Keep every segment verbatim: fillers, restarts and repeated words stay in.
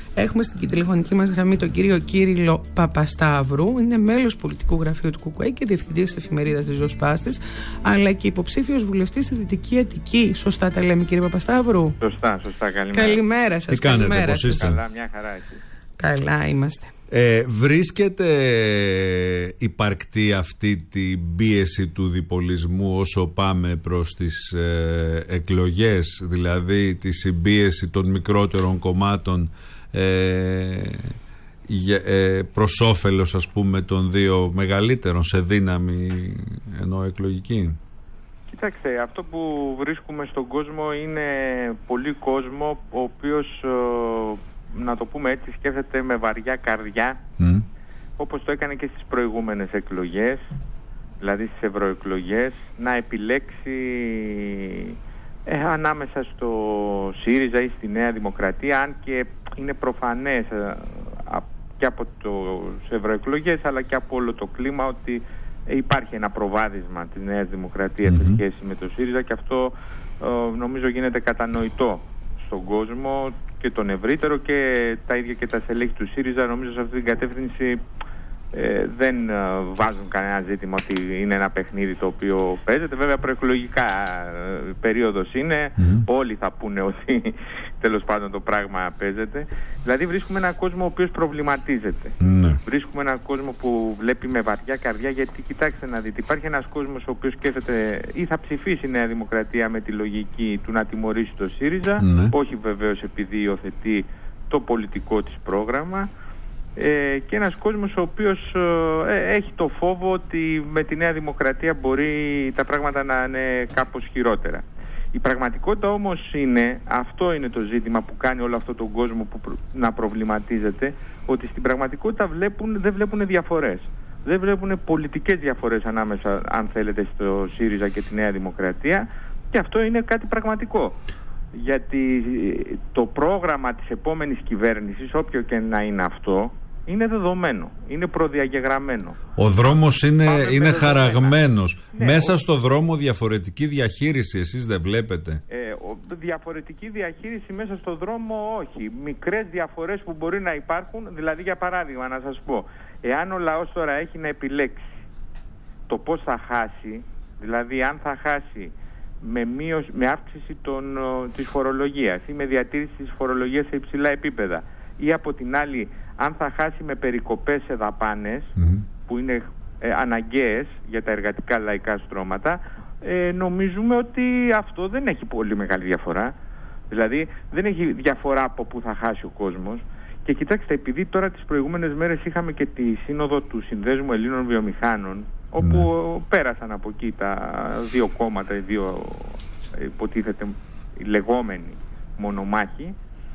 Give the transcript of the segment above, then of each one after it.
Έχουμε στην τηλεφωνική μας γραμμή τον κύριο Κύριλλο Παπασταύρου. Είναι μέλος πολιτικού γραφείου του ΚΚΕ και διευθυντής της εφημερίδας της Ζωοσπάστης, αλλά και υποψήφιος βουλευτής στη Δυτική Αττική. Σωστά τα λέμε, κύριε Παπασταύρου? Σωστά, σωστά. Καλημέρα. Καλημέρα σας. Τι κάνετε, καλημέρα πώς είστε? Καλά, μια χαρά εσείς? Καλά είμαστε. Ε, βρίσκεται υπαρκτή αυτή την πίεση του διπολισμού όσο πάμε προς τις ε, εκλογές, δηλαδή τη συμπίεση των μικρότερων κομμάτων ε, ε, προς όφελος, ας πούμε, των δύο μεγαλύτερων σε δύναμη ενώ εκλογική? Κοιτάξτε, αυτό που βρίσκουμε στον κόσμο είναι πολύ κόσμο ο οποίος, να το πούμε έτσι, σκέφτεται με βαριά καρδιά, mm. όπως το έκανε και στις προηγούμενες εκλογές, δηλαδή στις ευρωεκλογές, να επιλέξει ε, ανάμεσα στο ΣΥΡΙΖΑ ή στη Νέα Δημοκρατία, αν και είναι προφανές ε, και από τις ευρωεκλογές αλλά και από όλο το κλίμα ότι υπάρχει ένα προβάδισμα της Νέας Δημοκρατίας mm-hmm. σε σχέση με το ΣΥΡΙΖΑ, και αυτό ε, νομίζω γίνεται κατανοητό στον κόσμο και τον ευρύτερο, και τα ίδια και τα στελέχη του ΣΥΡΙΖΑ νομίζω σε αυτή την κατεύθυνση ε, δεν ε, βάζουν κανένα ζήτημα ότι είναι ένα παιχνίδι το οποίο παίζεται. Βέβαια προεκλογικά ε, περίοδος είναι, mm-hmm. όλοι θα πούνε ότι τέλος πάντων το πράγμα παίζεται. Δηλαδή βρίσκουμε έναν κόσμο ο οποίος προβληματίζεται. Mm-hmm. Βρίσκουμε έναν κόσμο που βλέπει με βαριά καρδιά, γιατί κοιτάξτε να δείτε, υπάρχει ένας κόσμος ο οποίος σκέφτεται ή θα ψηφίσει η Νέα Δημοκρατία με τη λογική του να τιμωρήσει το ΣΥΡΙΖΑ, mm-hmm. όχι βεβαίως επειδή υιοθετεί το πολιτικό της πρόγραμμα, ε, και ένας κόσμος ο οποίος ε, έχει το φόβο ότι με τη Νέα Δημοκρατία μπορεί τα πράγματα να είναι κάπως χειρότερα. Η πραγματικότητα όμως είναι, αυτό είναι το ζήτημα που κάνει όλο αυτόν τον κόσμο που προ, να προβληματίζεται, ότι στην πραγματικότητα βλέπουν, δεν βλέπουν διαφορές. Δεν βλέπουν πολιτικές διαφορές ανάμεσα, αν θέλετε, στο ΣΥΡΙΖΑ και τη Νέα Δημοκρατία, και αυτό είναι κάτι πραγματικό. Γιατί το πρόγραμμα της επόμενης κυβέρνησης, όποιο και να είναι αυτό, είναι δεδομένο, είναι προδιαγεγραμμένο. Ο δρόμος είναι, είναι χαραγμένος. Ναι, μέσα ο... στο δρόμο διαφορετική διαχείριση εσείς δεν βλέπετε? Ε, ο, διαφορετική διαχείριση μέσα στο δρόμο όχι. Μικρές διαφορές που μπορεί να υπάρχουν, δηλαδή για παράδειγμα να σας πω, εάν ο λαός τώρα έχει να επιλέξει το πώς θα χάσει, δηλαδή αν θα χάσει με, μείωση, με αύξηση των, της φορολογίας ή με διατήρηση της φορολογίας σε υψηλά επίπεδα, ή από την άλλη αν θα χάσει με περικοπές σε δαπάνες mm-hmm. που είναι ε, αναγκαίες για τα εργατικά λαϊκά στρώματα, ε, νομίζουμε ότι αυτό δεν έχει πολύ μεγάλη διαφορά. Δηλαδή δεν έχει διαφορά από που θα χάσει ο κόσμος. Και κοιτάξτε, επειδή τώρα τις προηγούμενες μέρες είχαμε και τη σύνοδο του Συνδέσμου Ελλήνων Βιομηχάνων, όπου mm. πέρασαν από εκεί τα δύο κόμματα, οι δύο υποτίθεται οι λεγόμενοι μονομάχοι,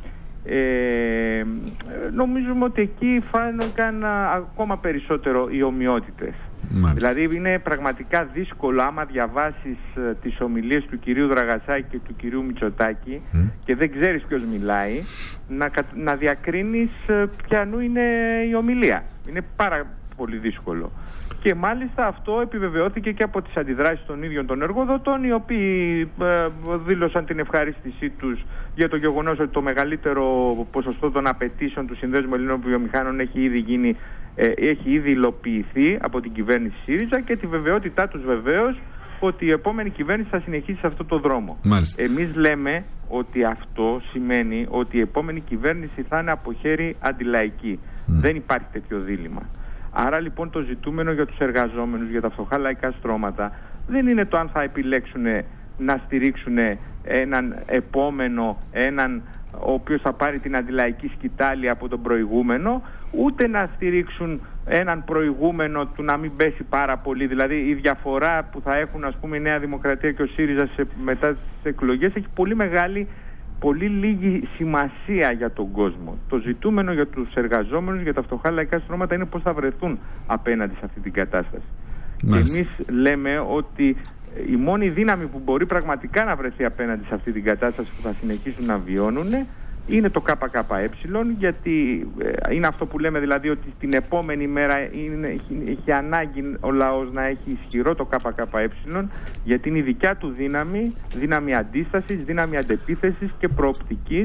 Ε, νομίζουμε ότι εκεί φάνηκαν ακόμα περισσότερο οι ομοιότητες. Μάλιστα. Δηλαδή είναι πραγματικά δύσκολο, άμα διαβάσεις τις ομιλίες του κυρίου Δραγασάκη και του κυρίου Μητσοτάκη mm. και δεν ξέρεις ποιος μιλάει, να, να διακρίνεις ποιανού είναι η ομιλία. Είναι πάρα πολύ δύσκολο. Και μάλιστα αυτό επιβεβαιώθηκε και από τις αντιδράσεις των ίδιων των εργοδοτών, οι οποίοι ε, δήλωσαν την ευχαρίστησή τους για το γεγονός ότι το μεγαλύτερο ποσοστό των απαιτήσεων του Συνδέσμου Ελλήνων Βιομηχάνων έχει ήδη γίνει, ε, έχει ήδη υλοποιηθεί από την κυβέρνηση ΣΥΡΙΖΑ, και τη βεβαιότητά τους βεβαίως ότι η επόμενη κυβέρνηση θα συνεχίσει σε αυτό το δρόμο. Μάλιστα. Εμείς λέμε ότι αυτό σημαίνει ότι η επόμενη κυβέρνηση θα είναι από χέρι αντιλαϊκή. Mm. Δεν υπάρχει τέτοιο δίλημμα. Άρα λοιπόν το ζητούμενο για τους εργαζόμενους, για τα φτωχά λαϊκά στρώματα, δεν είναι το αν θα επιλέξουν να στηρίξουν έναν επόμενο, έναν ο οποίος θα πάρει την αντιλαϊκή σκητάλη από τον προηγούμενο, ούτε να στηρίξουν έναν προηγούμενο του να μην πέσει πάρα πολύ. Δηλαδή η διαφορά που θα έχουν, ας πούμε, η Νέα Δημοκρατία και ο ΣΥΡΙΖΑ σε, μετά τις εκλογές έχει πολύ μεγάλη, πολύ λίγη σημασία για τον κόσμο. Το ζητούμενο για τους εργαζόμενους, για τα φτωχά λαϊκά στρώματα, είναι πώς θα βρεθούν απέναντι σε αυτή την κατάσταση. Μάλιστα. Και εμείς λέμε ότι η μόνη δύναμη που μπορεί πραγματικά να βρεθεί απέναντι σε αυτή την κατάσταση που θα συνεχίσουν να βιώνουν είναι το ΚΚΕ, γιατί είναι αυτό που λέμε, δηλαδή ότι την επόμενη μέρα είναι, έχει, έχει ανάγκη ο λαός να έχει ισχυρό το ΚΚΕ, γιατί είναι η δικιά του δύναμη, δύναμη αντίστασης, δύναμη αντεπίθεσης και προοπτικής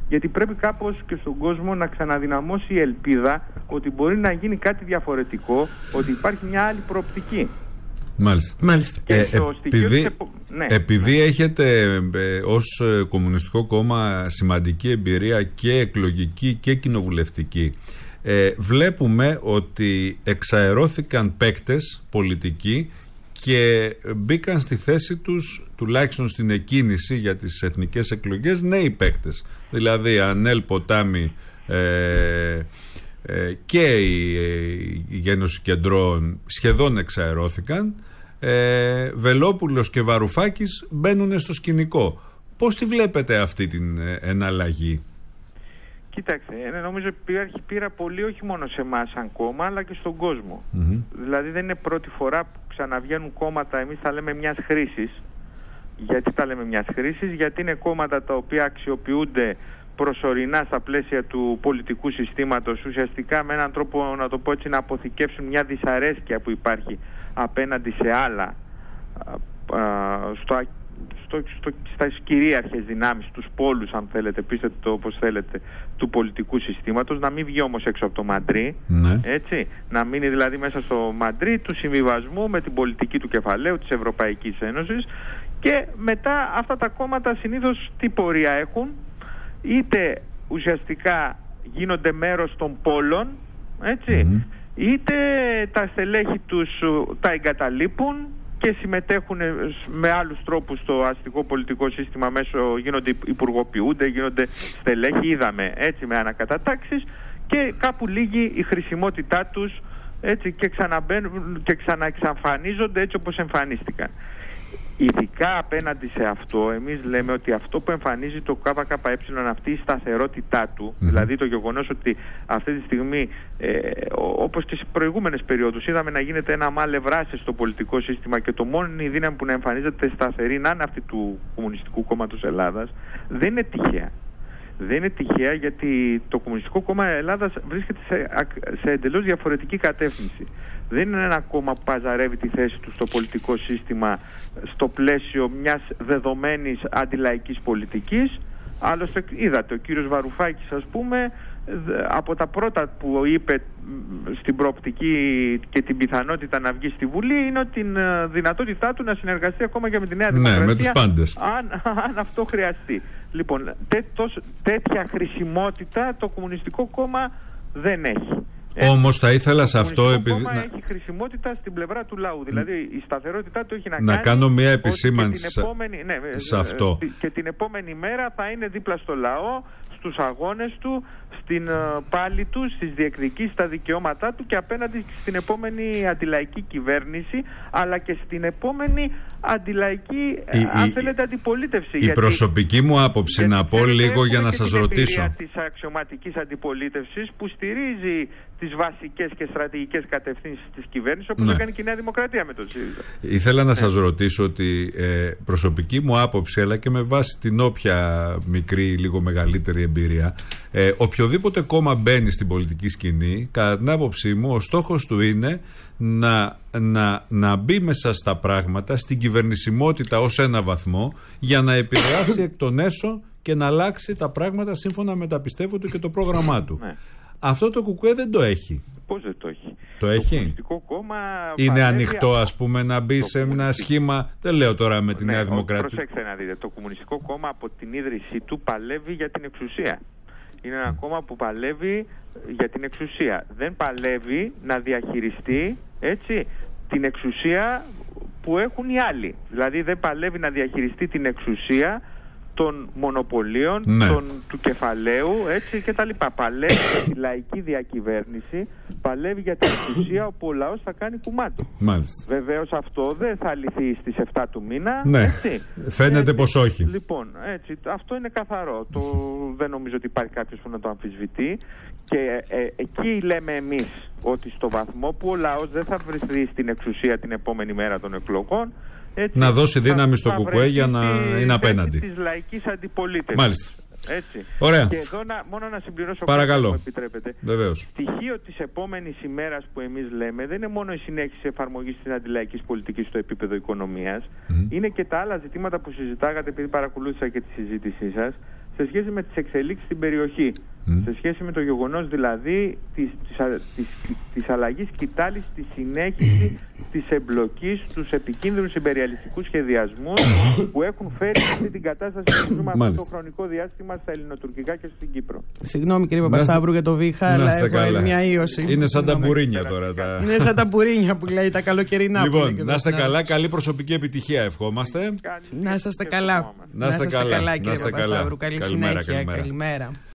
γιατί πρέπει κάπως και στον κόσμο να ξαναδυναμώσει η ελπίδα ότι μπορεί να γίνει κάτι διαφορετικό, ότι υπάρχει μια άλλη προοπτική. Μάλιστα. Μάλιστα. Και Ε, το στοιχείο επειδή της επο... ναι, επειδή ναι. έχετε ε, ως ε, Κομμουνιστικό Κόμμα σημαντική εμπειρία και εκλογική και κοινοβουλευτική, ε, βλέπουμε ότι εξαερώθηκαν παίκτες πολιτικοί και μπήκαν στη θέση τους, τουλάχιστον στην εκκίνηση για τις εθνικές εκλογές, νέοι παίκτες. Δηλαδή Ανέλ Ποτάμι ε, ε, και η, η Γένωση Κεντρών σχεδόν εξαερώθηκαν. ε, Βελόπουλος και Βαρουφάκης μπαίνουν στο σκηνικό. Πώς τη βλέπετε αυτή την ε, εναλλαγή? Κοίταξε, νομίζω υπάρχει πείρα πολύ όχι μόνο σε εμάς σαν κόμμα, αλλά και στον κόσμο. Mm-hmm. Δηλαδή δεν είναι πρώτη φορά που ξαναβγαίνουν κόμματα, εμείς τα λέμε μιας χρήσης. Γιατί τα λέμε μιας χρήσης? Γιατί είναι κόμματα τα οποία αξιοποιούνται προσωρινά στα πλαίσια του πολιτικού συστήματος, ουσιαστικά με έναν τρόπο, να το πω έτσι, να αποθηκεύσουν μια δυσαρέσκεια που υπάρχει απέναντι σε άλλα, α, α, στο Στο, στο, στα κυρίαρχες δυνάμεις, τους πόλους, αν θέλετε, πείστε το όπως θέλετε, του πολιτικού συστήματος, να μην βγει όμως έξω από το μαντρί, ναι. έτσι, να μείνει δηλαδή μέσα στο μαντρί του συμβιβασμού με την πολιτική του κεφαλαίου της Ευρωπαϊκής Ένωσης. Και μετά αυτά τα κόμματα συνήθως τι πορεία έχουν? Είτε ουσιαστικά γίνονται μέρος των πόλων, έτσι, mm-hmm. είτε τα στελέχη τους τα εγκαταλείπουν και συμμετέχουν με άλλους τρόπους στο αστικό πολιτικό σύστημα, μέσω, γίνονται υπουργοποιούνται, γίνονται στελέχη, είδαμε έτσι, με ανακατατάξεις, και κάπου λύγει η χρησιμότητά τους, έτσι, και ξαναμπαίνουν και ξαναεξαμφανίζονται έτσι όπως εμφανίστηκαν. Ειδικά απέναντι σε αυτό, εμείς λέμε ότι αυτό που εμφανίζει το ΚΚΕ, αυτή η σταθερότητά του, mm-hmm. δηλαδή το γεγονός ότι αυτή τη στιγμή, ε, όπως και σε προηγούμενες περιόδους, είδαμε να γίνεται ένα μάλευράσι στο πολιτικό σύστημα και το μόνο η δύναμη που να εμφανίζεται σταθερή να είναι αυτή του Κομμουνιστικού Κόμματος Ελλάδας, δεν είναι τυχαία. Δεν είναι τυχαία, γιατί το Κομμουνιστικό Κόμμα Ελλάδας βρίσκεται σε, σε εντελώς διαφορετική κατεύθυνση. Δεν είναι ένα κόμμα που παζαρεύει τη θέση του στο πολιτικό σύστημα στο πλαίσιο μιας δεδομένης αντιλαϊκής πολιτικής. Άλλωστε είδατε, ο κύριος Βαρουφάκης, ας πούμε, από τα πρώτα που είπε στην προοπτική και την πιθανότητα να βγει στη Βουλή είναι την δυνατότητά του να συνεργαστεί ακόμα και με τη Νέα Δημοκρατία, ναι, με τους πάντες. Αν, αν αυτό χρειαστεί. Λοιπόν, τέ, τόσο, τέτοια χρησιμότητα το Κομμουνιστικό Κόμμα δεν έχει. Όμως θα ήθελα σε αυτό, επειδή... Το να... έχει χρησιμότητα στην πλευρά του λαού. Δηλαδή η σταθερότητά του έχει να, να κάνει... Να κάνω μια επισήμανση επόμενη... ναι, σε αυτό. Και την επόμενη μέρα θα είναι δίπλα στο λαό, στους αγώνες του, στην πάλη του, στις διεκδικήσεις, στα δικαιώματά του, και απέναντι στην επόμενη αντιλαϊκή κυβέρνηση, αλλά και στην επόμενη αντιλαϊκή, η, αν η, θέλετε, αντιπολίτευση. Η γιατί, προσωπική μου άποψη, να πω λίγο για να σας ρωτήσω. Είναι της αξιωματικής αντιπολίτευσης που στηρίζει τις βασικές και στρατηγικές κατευθύνσεις της κυβέρνησης, όπως ναι. έκανε και η Νέα Δημοκρατία με τον ΣΥΡΙΖΑ. Ήθελα να ναι. σας ρωτήσω ότι ε, προσωπική μου άποψη, αλλά και με βάση την όποια μικρή, λίγο μεγαλύτερη εμπειρία, ε, οποιοδήποτε κόμμα μπαίνει στην πολιτική σκηνή, κατά την άποψή μου, ο στόχος του είναι να, να, να μπει μέσα στα πράγματα, στην κυβερνησιμότητα ως ένα βαθμό, για να επηρεάσει εκ των έσω και να αλλάξει τα πράγματα σύμφωνα με τα πιστεύω του και το πρόγραμμά του. Ναι. Αυτό το ΚΚΕ δεν το έχει. Πώς δεν το έχει? Το έχει. Το Κομμουνιστικό Κόμμα είναι παλεύει... ανοιχτό, ας πούμε, να μπει σε ένα σχήμα. Δεν λέω τώρα με τη ναι, Νέα Δημοκρατία. Προσέξτε να δείτε. Το Κομμουνιστικό Κόμμα από την ίδρυσή του παλεύει για την εξουσία. Είναι ένα mm. κόμμα που παλεύει για την εξουσία. Δεν παλεύει να διαχειριστεί, έτσι, την εξουσία που έχουν οι άλλοι. Δηλαδή δεν παλεύει να διαχειριστεί την εξουσία των μονοπωλίων, ναι. των, του κεφαλαίου, έτσι, και τα λοιπά. Παλεύει για τη λαϊκή διακυβέρνηση, παλεύει για την εξουσία όπου ο λαός θα κάνει κουμάτο. Μάλιστα. Βεβαίως αυτό δεν θα λυθεί στις εφτά του μήνα. Ναι. Έτσι. Φαίνεται έτσι, πως όχι. Λοιπόν, έτσι, αυτό είναι καθαρό. Το, δεν νομίζω ότι υπάρχει κάποιος που να το αμφισβητεί. Και ε, ε, εκεί λέμε εμείς ότι στο βαθμό που ο λαός δεν θα βρεθεί στην εξουσία την επόμενη μέρα των εκλογών, έτσι, να δώσει δύναμη στο ΚΚΕ για να είναι απέναντι της λαϊκής αντιπολίτευσης. Μάλιστα. Έτσι. Ωραία. Και εδώ να, μόνο να συμπληρώσω, παρακαλώ, κάτι, μου επιτρέπετε. Βεβαίως. Στοιχείο της επόμενης ημέρας που εμείς λέμε δεν είναι μόνο η συνέχιση εφαρμογής της αντιλαϊκής πολιτικής στο επίπεδο οικονομίας, mm. είναι και τα άλλα ζητήματα που συζητάγατε, επειδή παρακολούθησα και τη συζήτησή σας, σε σχέση με τις εξελίξεις στην περιοχή. Mm. Σε σχέση με το γεγονός δηλαδή της, της, της, της αλλαγής κοιτάλης, τη συνέχιση της εμπλοκής στους επικίνδυνους υπεριαλιστικούς σχεδιασμούς που έχουν φέρει αυτή την κατάσταση που ζούμε αυτό το χρονικό διάστημα στα ελληνοτουρκικά και στην Κύπρο. Συγγνώμη κύριε Παπασταύρου για το βήχα, αλλά έχω μια ίωση. Είναι σαν τα μπουρίνια τώρα. Τα... Είναι σαν τα μπουρίνια που λέει, τα καλοκαιρινά. Λοιπόν, να είστε καλά, καλή προσωπική επιτυχία ευχόμαστε. Να είστε καλά. Να είστε καλά, κύριε Παπασταύρου, καλή συνέχεια. Καλημέρα.